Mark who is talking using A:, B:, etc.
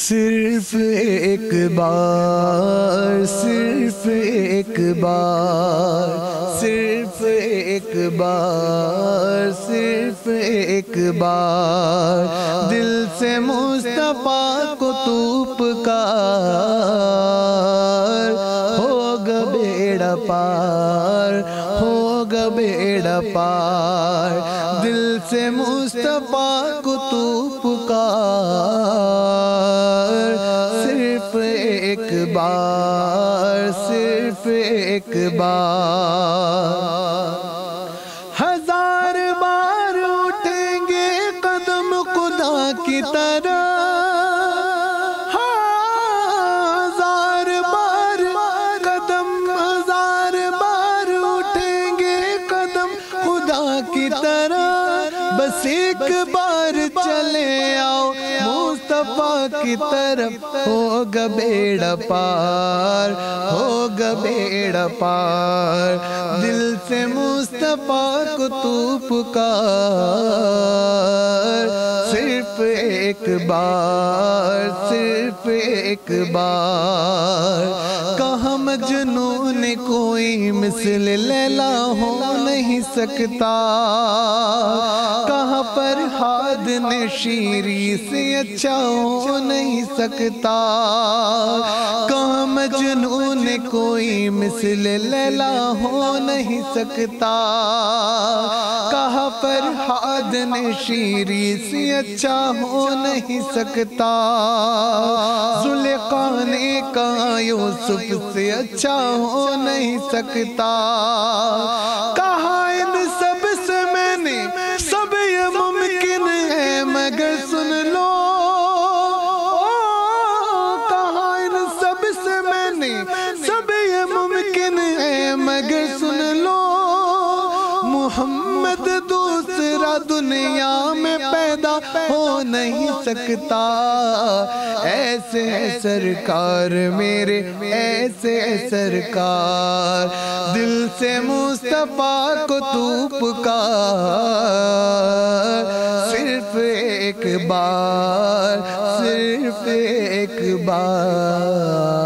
A: صرف ایک بار، صرف ایک بار، صرف ایک بار، صرف ایک بار دل سے مصطفیٰ کو تو پکار، ہوگا بیڑا پار، ہوگا بیڑا پار دل سے مصطفیٰ کو تو پکار، صرف ایک بار، صرف ایک بار۔ ہزار بار اٹھیں گے قدم خدا کی طرح، ہزار بار قدم، ہزار بار اٹھیں گے قدم خدا کی طرح، بس ایک بار چلے آؤ مصطفیٰ کی طرف، ہوگا بیڑا پار، ہوگا بیڑا پار دل سے مصطفیٰ کو تو پکار، صرف ایک بار، صرف ایک بار۔ کہاں مجنون کوئی مثل لیلا ہو نہیں سکتا، کہاں فرہاد نے شیری سے اچھا ہو نہیں سکتا، کہاں مجنون کوئی مثل لیلا ہو نہیں سکتا، کہاں فرہاد نے شیری سے اچھا ہو نہیں سکتا، زلیخا نے کہا یوسف سے اچھا ہو نہیں سکتا، کہا ان سب سے میں نے سب یہ ممکن ہے مگر سن لو، کہا ان سب سے میں نے سب یہ ممکن ہے مگر سن لو، محمد دوسرا دنیا میں پیدا ہو نہیں سکتا، ایسے سرکار میرے، ایسے سرکار دل سے مصطفیٰ کو تو پکار، صرف ایک بار، صرف ایک بار۔